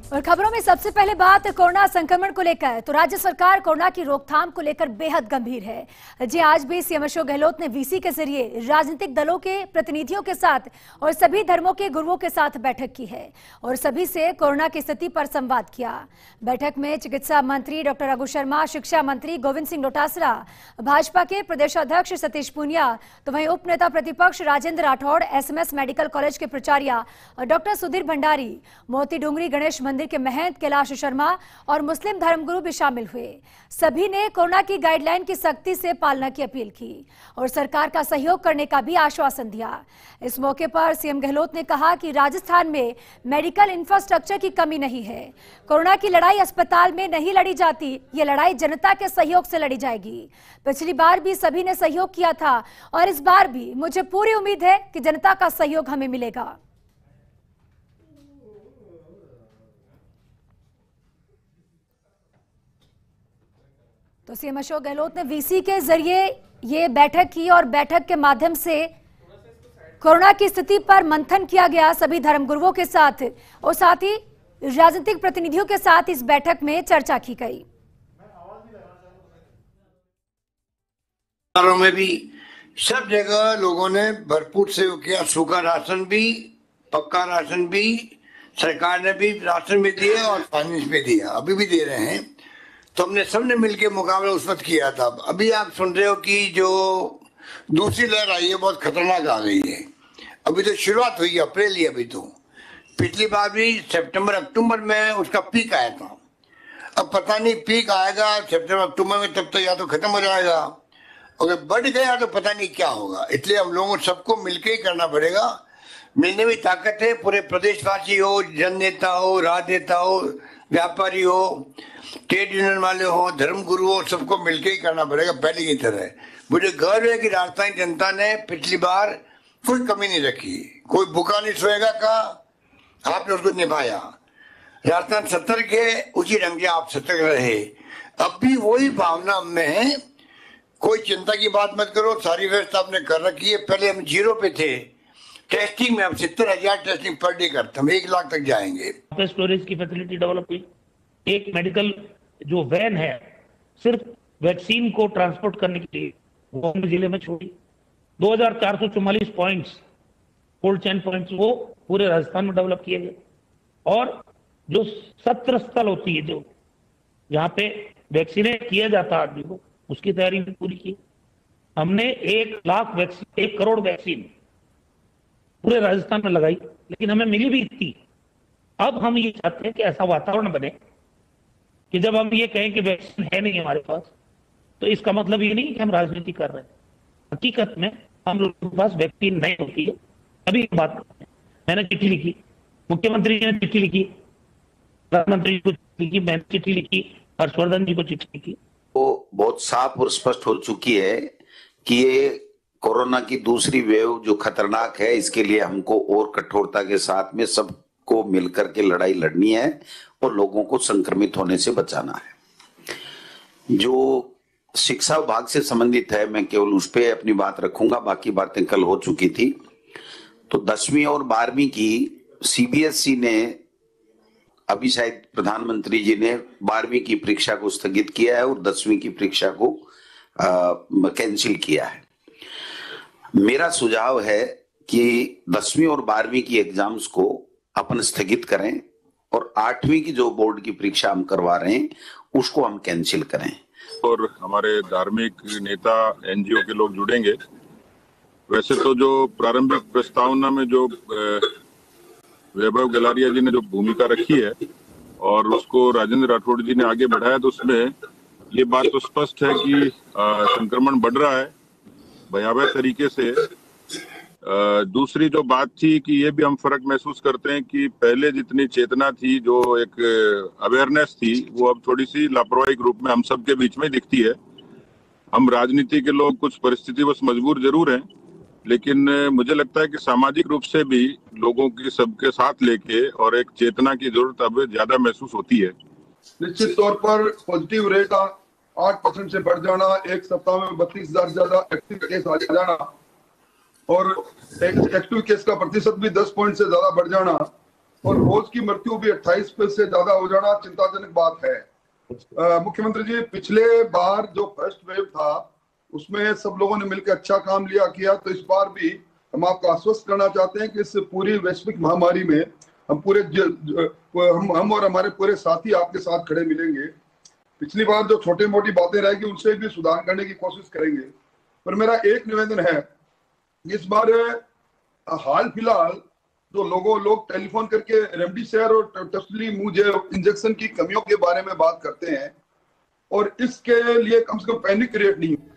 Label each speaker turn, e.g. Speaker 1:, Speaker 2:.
Speaker 1: और खबरों में सबसे पहले बात कोरोना संक्रमण को लेकर, तो राज्य सरकार कोरोना की रोकथाम को लेकर बेहद गंभीर है। जी आज भी सीएम अशोक गहलोत ने वीसी के जरिए राजनीतिक दलों के प्रतिनिधियों के साथ और सभी धर्मों के गुरुओं के साथ बैठक की है और सभी से कोरोना की स्थिति पर संवाद किया। बैठक में चिकित्सा मंत्री डॉक्टर रघु शर्मा, शिक्षा मंत्री गोविंद सिंह डोटासरा, भाजपा के प्रदेशाध्यक्ष सतीश पूनिया, तो वहीं उप नेता प्रतिपक्ष Rajendra Rathore, SMS medical college के प्राचार्य डॉक्टर सुधीर भंडारी, मोती डूंगरी गणेश मंदिर के महंत कैलाश शर्मा और मुस्लिम धर्मगुरु भी शामिल हुए। सभी ने कोरोना की गाइडलाइन की सख्ती से पालना की अपील की और सरकार का सहयोग करने का भी आश्वासन दिया। इस मौके पर सीएम गहलोत ने कहा कि राजस्थान में मेडिकल इंफ्रास्ट्रक्चर की कमी नहीं है। कोरोना की लड़ाई अस्पताल में नहीं लड़ी जाती, ये लड़ाई जनता के सहयोग से लड़ी जाएगी। पिछली बार भी सभी ने सहयोग किया था और इस बार भी मुझे पूरी उम्मीद है कि जनता का सहयोग हमें मिलेगा। तो सीएम अशोक गहलोत ने वीसी के जरिए ये बैठक की और बैठक के माध्यम से कोरोना की स्थिति पर मंथन किया गया सभी धर्मगुरुओं के साथ और साथ ही राजनीतिक प्रतिनिधियों के साथ इस बैठक में चर्चा की गई।
Speaker 2: में भी सब जगह लोगों ने भरपूर सहयोग किया। सूखा राशन भी, पक्का राशन भी, सरकार ने भी राशन भी दिए और फाइनेंस भी दिया, अभी भी दे रहे हैं। तो हमने सबने मिलकर मुकाबला उस वक्त किया था। अभी आप सुन रहे हो कि जो दूसरी लहर आई है बहुत खतरनाक आ गई है। अभी तो शुरुआत हुई है, अप्रैल ही अभी तो। पिछली बार भी सितंबर अक्टूबर में उसका पीक आया था। अब पता नहीं पीक आएगा सितंबर अक्टूबर में, तब तो या तो खत्म हो जाएगा, अगर बढ़ गया तो पता नहीं क्या होगा। इसलिए हम लोगों सबको मिलकर ही करना पड़ेगा। मिलने में ताकत है। पूरे प्रदेशवासी हो, जन नेता हो, राजनेता हो, व्यापारी हो, ट्रेड यूनियन वाले हो, धर्मगुरु हो, सबको मिलकर ही करना पड़ेगा पहले की तरह। मुझे गर्व है कि राजस्थान जनता ने पिछली बार कोई कमी नहीं रखी। कोई भूखा नहीं सोएगा कहा, आपने उसको निभाया। राजस्थान सतर्क है, उसी ढंग से आप सतर्क रहे। अब भी वही भावना में है। कोई चिंता की बात मत करो, सारी व्यवस्था आपने कर रखी है। पहले हम 0 पे थे टेस्टिंग में, अब 70,000 टेस्टिंग पर डे करते हम, 1 लाख तक जाएंगे।
Speaker 3: स्टोरेज की फैसिलिटी डेवलप हुई। एक मेडिकल जो वैन है सिर्फ वैक्सीन को ट्रांसपोर्ट करने के लिए वो जिले में छोड़ी। 2444 पॉइंट्स, कोल्ड चेन पॉइंट्स, वो पूरे राजस्थान में डेवलप किए गए। और जो सत्र स्थल होती है, जो जहाँ पे वैक्सीनेट किया जाता आदमी को, उसकी तैयारी भी पूरी की। हमने 1 करोड़ वैक्सीन पूरे राजस्थान में लगाई, लेकिन हमें मिली भी इतनी। अब हम ये चाहते हैं कि ऐसा वातावरण बने कि जब हम ये कहें कि वैक्सीन है नहीं हमारे पास, तो इसका मतलब ये नहीं कि हम राजनीति कर रहे हैं। हकीकत में हम लोगों के पास वैक्सीन नहीं होती है। अभी बात करते हैं। मैंने चिट्ठी लिखी, मुख्यमंत्री जी ने चिट्ठी लिखी, प्रधानमंत्री जी को चिट्ठी लिखी, मैंने चिट्ठी लिखी, हर्षवर्धन जी को चिट्ठी लिखी।
Speaker 4: वो बहुत साफ और स्पष्ट हो चुकी है कि ये कोरोना की दूसरी वेव जो खतरनाक है, इसके लिए हमको और कठोरता के साथ में सबको मिलकर के लड़ाई लड़नी है और लोगों को संक्रमित होने से बचाना है। जो शिक्षा विभाग से संबंधित है, मैं केवल उस पर अपनी बात रखूंगा, बाकी बातें कल हो चुकी थी। तो 10वीं और 12वीं की सीबीएसई ने अभी शायद प्रधानमंत्री जी ने 12वीं की परीक्षा को स्थगित किया है और 10वीं की परीक्षा को कैंसिल किया है। मेरा सुझाव है कि 10वीं और 12वीं की एग्जाम्स को अपन स्थगित करें और 8वीं की जो बोर्ड की परीक्षा हम करवा रहे हैं उसको हम कैंसिल करें।
Speaker 5: और हमारे धार्मिक नेता, एनजीओ के लोग जुड़ेंगे। वैसे तो जो प्रारंभिक प्रस्तावना में जो वैभव गलारिया जी ने जो भूमिका रखी है और उसको राजेंद्र राठौड़ जी ने आगे बढ़ाया, तो उसमें ये बात तो स्पष्ट है कि संक्रमण बढ़ रहा है भयावह तरीके से। दूसरी जो बात थी कि ये भी हम फर्क महसूस करते हैं कि पहले जितनी चेतना थी, जो एक अवेयरनेस थी, वो अब थोड़ी सी लापरवाही के रूप में हम सबके बीच में दिखती है। हम राजनीति के लोग कुछ परिस्थितिवश मजबूर जरूर हैं, लेकिन मुझे लगता है कि सामाजिक रूप से भी लोगों की सबके साथ लेके और एक चेतना की जरूरत अब ज्यादा महसूस होती है।
Speaker 6: निश्चित तौर पर पॉजिटिव रेट 8% से बढ़ जाना, एक सप्ताह में 32,000 ज्यादा एक्टिव केस आ जाना और एक्टिव केस का प्रतिशत भी 10 पॉइंट से ज्यादा बढ़ जाना और रोज की मृत्यु भी 28 पे से ज्यादा हो जाना चिंताजनक बात है। मुख्यमंत्री जी, पिछले बार जो फर्स्ट वेव था उसमें सब लोगों ने मिलकर अच्छा काम किया, तो इस बार भी हम आपको आश्वस्त करना चाहते हैं कि इस पूरी वैश्विक महामारी में हम पूरे हम और हमारे पूरे साथी आपके साथ खड़े मिलेंगे। पिछली बार जो छोटी मोटी बातें रहेगी उनसे भी सुधार करने की कोशिश करेंगे। पर मेरा एक निवेदन है, इस बार हाल फिलहाल जो लोग टेलीफोन करके रेमडेसिविर और टोसिलिजुमैब इंजेक्शन की कमियों के बारे में बात करते हैं, और इसके लिए कम से कम पैनिक क्रिएट नहीं हो।